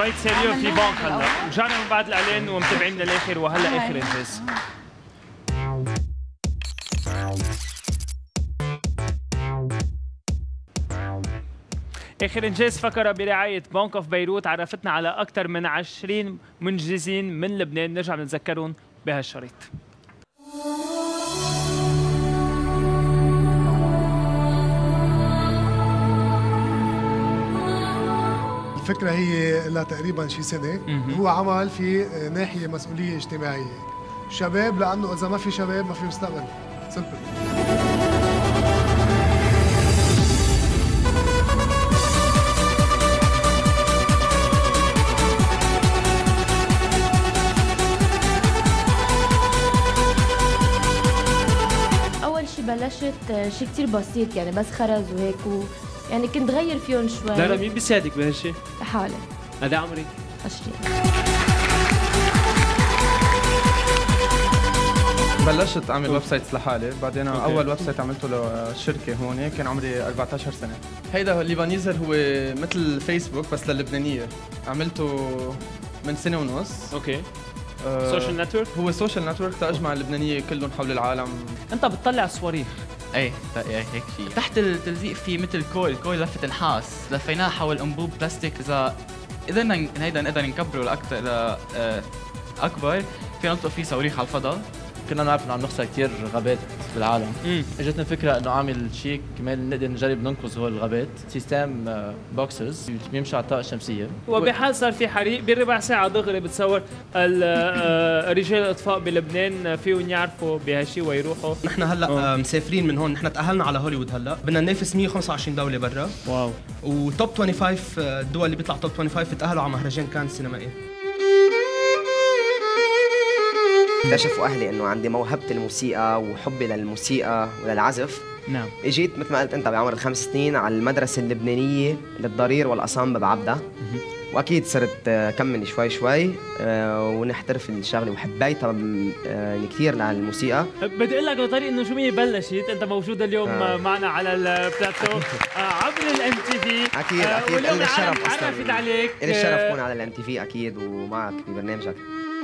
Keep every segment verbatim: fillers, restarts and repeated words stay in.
شوية سيريو في بنك هلا، رجعنا من بعد الاعلان ومتابعين للاخر وهلا اخر انجاز. آخر إنجاز فقرة برعاية بنك أوف بيروت عرفتنا على أكثر من عشرين منجزين من لبنان، نرجع بنتذكرهم بهالشريط. الفكرة هي لها تقريبا شي سنة، هو عمل في ناحية مسؤولية اجتماعية، شباب لأنه إذا ما في شباب ما في مستقبل، سمبل. بلشت شيء كثير بسيط يعني بس خرز وهيك و... يعني كنت غير فيهم شوي. لا مين بيساعدك بهالشيء؟ لحالي. قد عمرك؟ عشرين. بلشت اعمل ويب سايتس لحالي، بعدين أوكي. اول ويب سايت عملته لشركه هون كان عمري أربعة عشر سنه. هيدا الليبانيزر هو مثل فيسبوك بس للبنانيه، عملته من سنه ونص. اوكي. سوشيال نتورك؟ هو سوشيال نتورك تجمع اللبنانيه كلهم حول العالم. انت بتطلع صواريخ؟ ايه هيك شيء. تحت التلزيق في مثل كويل، كويل لفه نحاس، لفيناها حول انبوب بلاستيك، اذا قدرنا هيدا نقدر نكبره لاكثر لاكبر فينا نطلق فيه صواريخ على الفضاء. كنا نعرف انه عم نخسر كثير غابات بالعالم، اجتنا الفكره انه اعمل شيء كمان نقدر نجرب ننقذ هول الغابات، سيستم بوكسز بيمشي على الطاقه الشمسيه. وبحال صار في حريق بربع ساعه دغري بتصور رجال الاطفاء بلبنان فيهم يعرفوا بهالشيء ويروحوا. نحن هلا مسافرين من هون، نحن تاهلنا على هوليوود، هلا بدنا ننافس مية وخمسة وعشرين دوله برا. واو. وتوب خمسة وعشرين الدول اللي بيطلع توب خمسة وعشرين تاهلوا على مهرجان كان السينمائي. اكتشفوا اهلي انه عندي موهبه الموسيقى وحبي للموسيقى وللعزف. نعم. اجيت مثل ما قلت انت بعمر الخمس سنين على المدرسه اللبنانيه للضرير والاصم بعبده، واكيد صرت كمل شوي شوي ونحترف الشغله وحبيتها يعني كثير للموسيقى. بدي اقول لك بطريقه انه شو هي بلشت، انت موجود اليوم آه. معنا على البلاتو عبر الام تي في. اكيد اكيد لي الشرف اصلا عرفت عليك، لي الشرف كون على الام تي في اكيد ومعك ببرنامجك.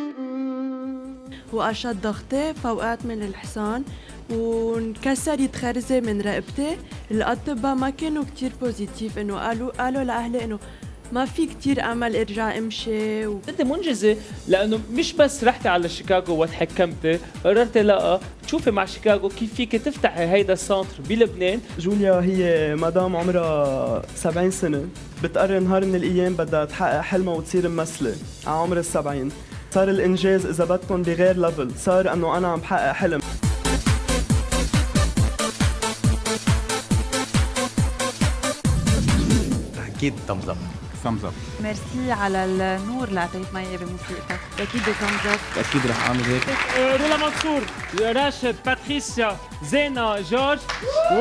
وأشد ضغطي، فوقات من الحصان وانكسرت خرزة من رقبتي. الأطباء ما كانوا كتير بوزيتيف، إنه قالوا قالوا لأهلي إنه ما في كتير أمل أرجع أمشي و... أنت منجزة لأنه مش بس رحتي على شيكاغو وتحكمتي، قررتي لا تشوفي مع شيكاغو كيف فيك تفتحي هيدا السنتر بلبنان. جوليا هي مدام عمرها سبعين سنة، بتقرر نهار من الأيام بدها تحقق حلمها وتصير ممثلة على عمر السبعين. صار الإنجاز إذا بدكم بغير ليفل، صار إنه أنا عم بحقق حلم. أكيد thumbs up. thumbs up. ميرسي على النور اللي أعطيت معي بموسيقتك، أكيد thumbs up. أكيد رح أعمل هيك. رولا منصور، راشد، باتريسيا، زينة، جورج، و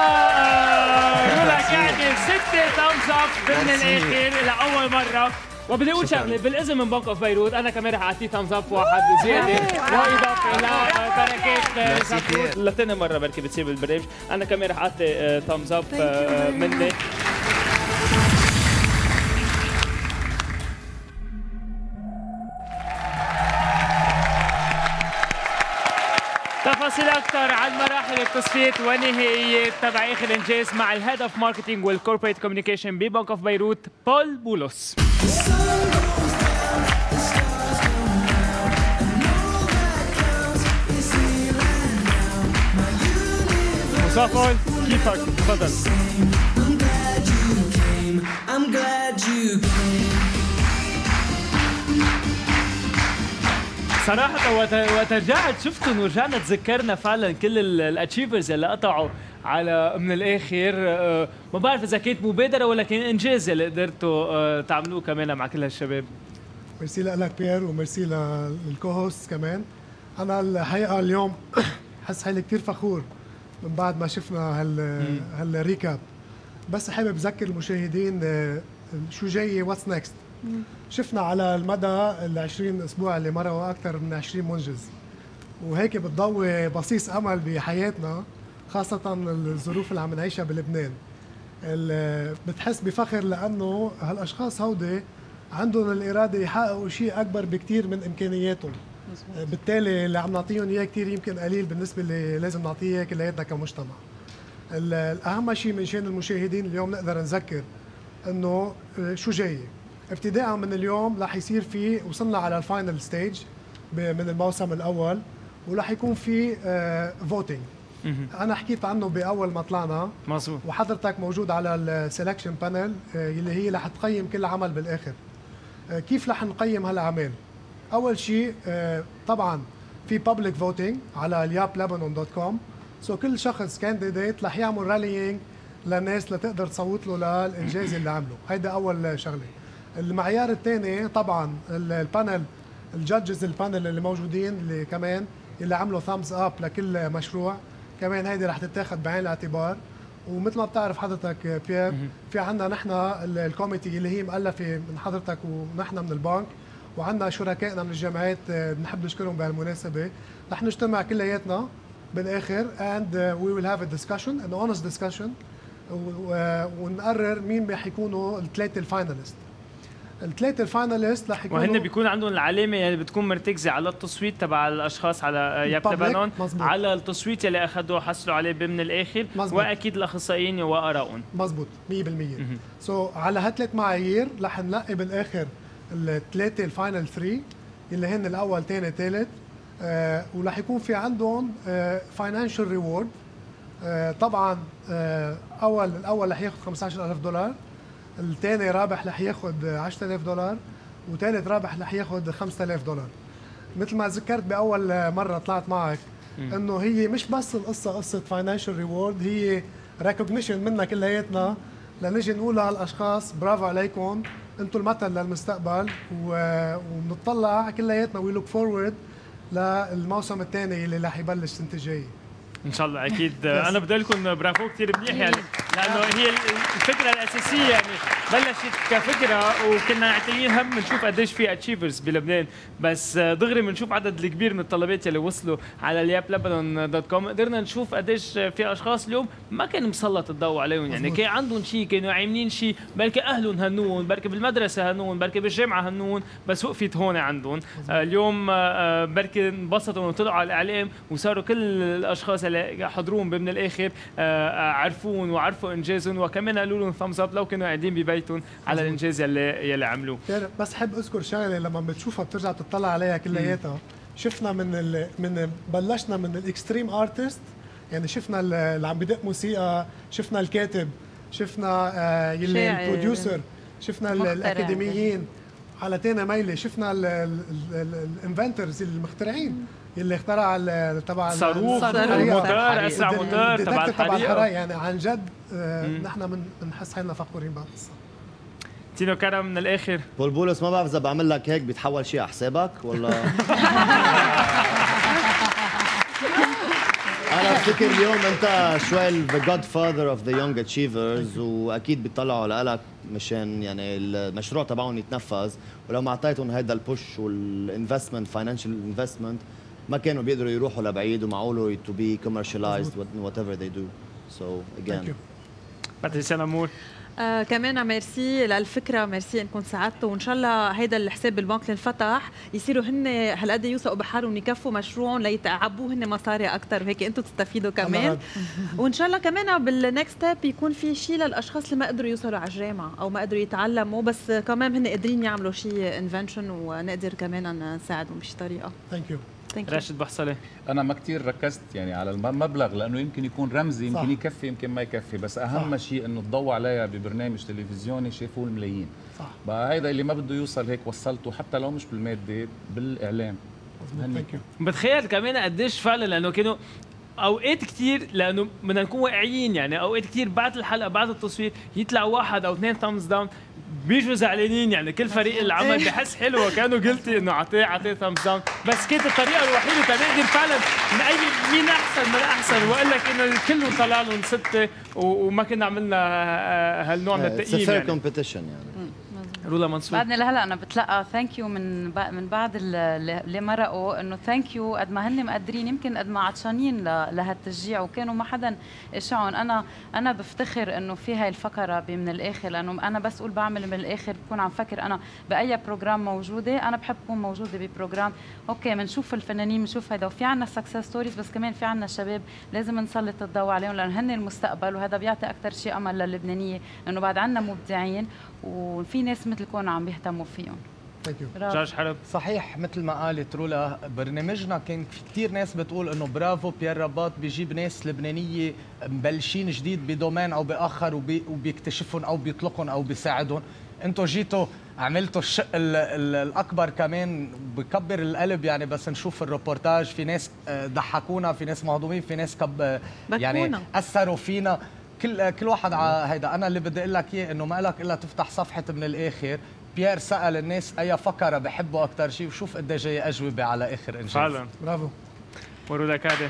رولا قاعدة ستة thumbs up ضمن الآخر لأول مرة. وبدي اقول شغله بالاسم من بنك اوف بيروت، انا كمان رح اعطيه ثامز اب واحد زياده واضافه الى بركات شكور لثاني مره بركي بتصير بالبرنامج، انا كمان رح اعطي ثامز اب مني. تفاصيل اكثر عن مراحل التصفيات والنهائيات تبع اخر انجاز مع الهيد اوف ماركتينج والكوربريت كوميونيكيشن ببنك اوف بيروت بول بولس. مصطفى كيفك؟ تفضل. صراحة وقت رجعت شفتهم ورجعنا تذكرنا فعلا كل الاتشيفرز اللي قطعوا على من الاخر. ما بعرف اذا كانت مبادرة ولا كان انجاز اللي قدرتوا تعملوه كمان مع كل هالشباب. ميرسي لك بيير وميرسي للكوهوست كمان. انا الحقيقة اليوم حس حالي كثير فخور من بعد ما شفنا هال هالريكاب، بس حابب اذكر المشاهدين شو جاي واتس نيكست. شفنا على المدى ال عشرين اسبوع اللي مروا اكثر من عشرين منجز، وهيك بتضوي بصيص امل بحياتنا، خاصة الظروف اللي عم نعيشها بلبنان. بتحس بفخر لانه هالاشخاص هودي عندهم الاراده يحققوا شيء اكبر بكثير من امكانياتهم. بالتالي اللي عم نعطيهم اياه كثير يمكن قليل بالنسبه اللي لازم نعطيه كلياتنا كمجتمع. الاهم شيء من شان المشاهدين اليوم نقدر نذكر انه شو جاي. ابتداء من اليوم رح يصير في، وصلنا على الفاينل ستيج من الموسم الاول، ورح يكون في فوتينج. انا حكيت عنه باول ما طلعنا مظبوط، وحضرتك موجود على السelection بانل اللي هي رح تقيم كل عمل بالاخر. كيف رح نقيم هالاعمال؟ اول شيء طبعا في بابليك فوتينج على الياب لبنان دوت كوم، سو كل شخص كانديديت رح يعمل راليينج للناس لتقدر تصوت له للانجاز اللي عمله. هيدا اول شغله. المعيار الثاني طبعا البانل، الجادجز البانل اللي موجودين اللي كمان اللي عملوا ثامز اب لكل مشروع، كمان هيدي رح تتاخذ بعين الاعتبار. ومثل ما بتعرف حضرتك بيير، في عندنا نحن الكوميتي اللي هي مؤلفه من حضرتك ونحن من البنك، وعندنا شركائنا من الجامعات بنحب نشكرهم بهالمناسبه. رح نجتمع كلياتنا بالاخر and we will have a discussion an honest discussion ونقرر مين رح يكونوا الثلاثه الفاينالست. الثلاثه الفاينالست رح يكونوا وهن بيكون عندهم العلامه يعني بتكون مرتكزه على التصويت تبع الاشخاص على ياب لبنان، على التصويت اللي اخذوه حصلوا عليه من الاخر، مزبوط. واكيد الاخصائيين وارائهم. مزبوط مية بالمية. سو so, على هالثلاث معايير رح نلاقي بالاخر الثلاثه الفاينل ثلاثة اللي هن الاول ثاني ثالث، آه ورح يكون في عندهم فاينانشال آه ريورد. آه طبعا آه اول الاول رح ياخذ خمسة عشر ألف دولار، الثاني رابح رح ياخذ عشرة آلاف دولار، وثالث رابح رح ياخذ خمسة آلاف دولار. مثل ما ذكرت باول مره طلعت معك انه هي مش بس القصه قصه فاينانشال ريورد، هي ريكوجنيشن منا كلياتنا لنجي نقول لهالاشخاص برافو عليكم، انتم المثل للمستقبل، وبنطلع كلياتنا وي لوك فورورد للموسم الثاني اللي رح يبلش السنه الجايه. ان شاء الله اكيد. انا بدي لكم برافو كثير منيح يعني، لانه هي الفكره الاساسيه يعني بلشت كفكره وكنا عاطلين هم نشوف قديش في اتشيفرز بلبنان، بس دغري بنشوف عدد الكبير من الطلبات اللي وصلوا على الياب لبنان دوت كوم، قدرنا نشوف قديش في اشخاص اليوم ما كان مسلط الضوء عليهم، يعني كان عندهم شيء، كانوا عاملين شيء، بركي اهلهم هنون، بركي بالمدرسه هنون، بركي بالجامعه هنون، بس وقفت هون عندهم. اليوم بركي انبسطوا وطلعوا على الاعلام وصاروا كل الاشخاص اللي حضروهم من الاخر عرفون وعرفوا انجازهم، وكمان قالوا لهم ثامز اب لو كانوا قاعدين ببيتهم على الانجاز يلي يلي عملوه. بس حب اذكر شغله لما بتشوفها بترجع تطلع عليها كلياتها، شفنا من ال... من بلشنا من الاكستريم ارتست، يعني شفنا اللي عم بدق موسيقى، شفنا الكاتب، شفنا آه يلي البروديوسر، شفنا الاكاديميين على تاني ميله، شفنا الانفنترز المخترعين اللي اخترع تبع الصاروخ، الموتور، اسرع موتور تبع الحريقه. يعني عن جد آه نحن بنحس حالنا فخورين بهالقصه. تينو كرم من الاخر، بولبولس ما بعرف اذا بعمل لك هيك بيتحول شيء على حسابك ولا انا بفكر اليوم انت شوي ذا جاد فاذر اوف ذا يونج اتشيفرز، واكيد بيطلعوا لك مشان يعني المشروع تبعهم يتنفذ، ولو ما اعطيتهم هذا البوش والانفستمنت فاينانشال انفستمنت ما كانوا بيقدروا يروحوا لبعيد ومعقوله to be commercialized whatever they do. So again. باتريسيا نمور. آه كمان ميرسي للفكره، ميرسي انكم ساعدتوا، وان شاء الله هيدا الحساب بالبنك اللي انفتح يصيروا هن هالقد يوثقوا بحالهم يكفوا مشروعهم ليتعبوه هن مصاري اكثر، وهيك انتم تستفيدوا كمان. وان شاء الله كمان بالنكست ستيب يكون في شيء للاشخاص اللي ما قدروا يوصلوا على الجامعه او ما قدروا يتعلموا، بس كمان هن قادرين يعملوا شيء انفنشن ونقدر كمان نساعدهم بشي طريقه. ثانك يو. راشد بحصلي. انا ما كثير ركزت يعني على المبلغ لانه يمكن يكون رمزي، يمكن صح. يكفي يمكن ما يكفي، بس اهم شيء انه تضوى عليها ببرنامج تلفزيوني شافوه الملايين. صح. بقى هيدا اللي ما بده يوصل هيك وصلته حتى لو مش بالماده بالاعلام. بتخيل كمان قديش فعلا، لانه كانوا اوقات كثير، لانه بدنا نكون واقعيين يعني اوقات كثير بعد الحلقه بعد التصوير يطلع واحد او اثنين ثامز داون بيجوا زعلانين، يعني كل فريق العمل بحس حلو وكانوا قلتي انه اعطيه اعطيه ثامز داون، بس كانت الطريقه الوحيده تنقدر فعلا نقيم مين احسن من احسن، وقال لك انه الكل طلع لهم سته وما كنا عملنا هالنوع من التقييم. يعني كومبيتيشن يعني. رولا منصور. بعدني لهلا انا بتلقى ثانك يو من من بعض اللي مرقوا انه ثانك يو قد ما هن مقدرين يمكن قد ما عطشانين لهالتشجيع وكانوا ما حدا شعون. انا انا بفتخر انه في هاي الفقره من الاخر، لانه انا بس اقول بعمل من الاخر بكون عم فكر انا باي بروجرام موجوده. انا بحب اكون موجوده ببروجرام اوكي بنشوف الفنانين بنشوف هيدا، وفي عندنا سكسس ستوريز بس كمان في عندنا شباب لازم نسلط الضوء عليهم لان هن المستقبل، وهذا بيعطي اكثر شيء امل للبنانيه انه بعد عندنا مبدعين وفي ناس مثلكم عم بيهتموا فيهم. جورج حرب. صحيح مثل ما قالت رولا، برنامجنا كان في كثير ناس بتقول انه برافو بيير رباط بيجيب ناس لبنانيه مبلشين جديد بدومين او باخر وبي وبيكتشفهم او بيطلقهم او بيساعدهم. انتم جيتوا عملتوا الشق ال ال الاكبر كمان بكبر القلب يعني بس نشوف الروبورتاج. في ناس ضحكونا، في ناس مهضومين، في ناس كب يعني اثروا فينا. كل كل واحد على هيدا. انا اللي بدي اقول لك اياه انه ما لك الا تفتح صفحه من الاخر. بيير سأل الناس اي فقره بحبوا اكثر شيء وشوف قد ايه جاي اجوبه على اخر انجاز. فعلا برافو. ورولا كادي.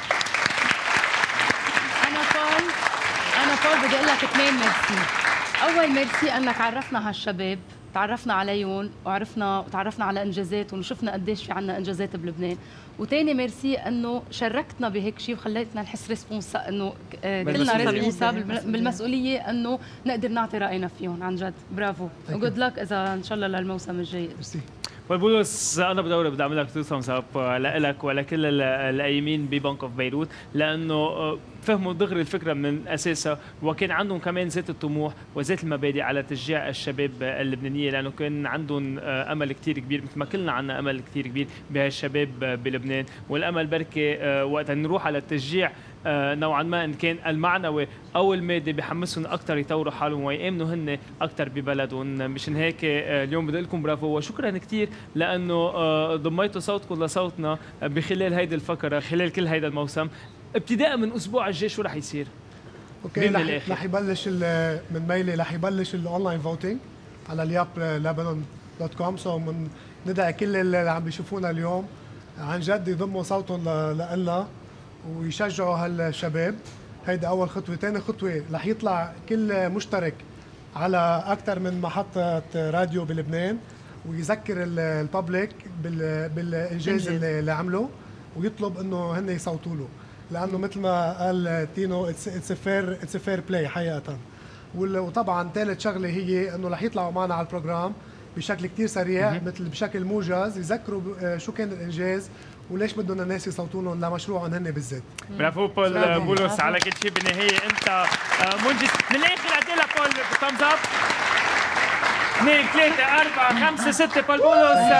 انا بول انا بول بدي اقول لك اثنين ميرسي. اول ميرسي انك عرفنا هالشباب، تعرفنا عليهم وعرفنا وتعرفنا على انجازاتهم وشفنا قديش في عندنا انجازات بلبنان. وثاني ميرسي انه شاركتنا بهيك شيء وخليتنا نحس ريسبونسا انه كلنا ريسبونسابل بالمسؤوليه انه نقدر نعطي راينا فيهم. عن جد برافو وجود لك اذا ان شاء الله للموسم الجاي. ميرسي. والبولس انا بدوري بدي اعمل لك تو ثامز اب لك ولكل القايمين ببنك اوف بيروت لانه فهموا دغري الفكره من اساسها وكان عندهم كمان ذات الطموح وذات المبادئ على تشجيع الشباب اللبنانيه لانه كان عندهم امل كثير كبير مثل ما كلنا عندنا امل كثير كبير بهالشباب بلبنان. والامل بركي وقت نروح على التشجيع نوعا ما ان كان المعنوي او المادي بحمسهم اكثر يطوروا حالهم ويامنوا هن اكثر ببلدهم. مشان هيك اليوم بدي اقول لكم برافو وشكرا كثير لانه ضميتوا صوتكم لصوتنا بخلال هيدي الفقره خلال كل هيدا الموسم. ابتداء من اسبوع الجاي شو رح يصير؟ اوكي رح, رح يبلش من ميلي رح يبلش الاونلاين فوتينج على الياب لبنان دوت كوم. سو من ندعي كل اللي عم بيشوفونا اليوم عن جد يضموا صوتهم لنا ويشجعوا هالشباب. هيدا اول خطوه. ثاني خطوه رح يطلع كل مشترك على اكثر من محطه راديو بلبنان ويذكر الببليك بالانجاز اللي عمله ويطلب انه هن يصوتوا له لانه مثل ما قال تينو اتس فير اتس فير بلاي حقيقه. وطبعا ثالث شغله هي انه رح يطلعوا معنا على البروجرام بشكل كثير سريع مثل بشكل موجز يذكروا شو كان الانجاز وليش بدهم الناس يصوتوا لهم لمشروعهم هن بالذات. برافو بول بولس على كل شيء بالنهايه انت منجز من الاخر. قد ايه بول ثامز اب؟ اثنين ثلاثة أربعة خمسة ستة بول بولس.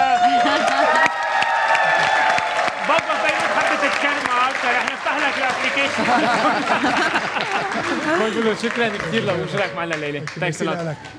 بابا بيروت حبت تتكلم أكثر رح نفتح لك الابلكيشن. بول بولس شكرا كثير لوجودك معنا الليلة. ثانكس.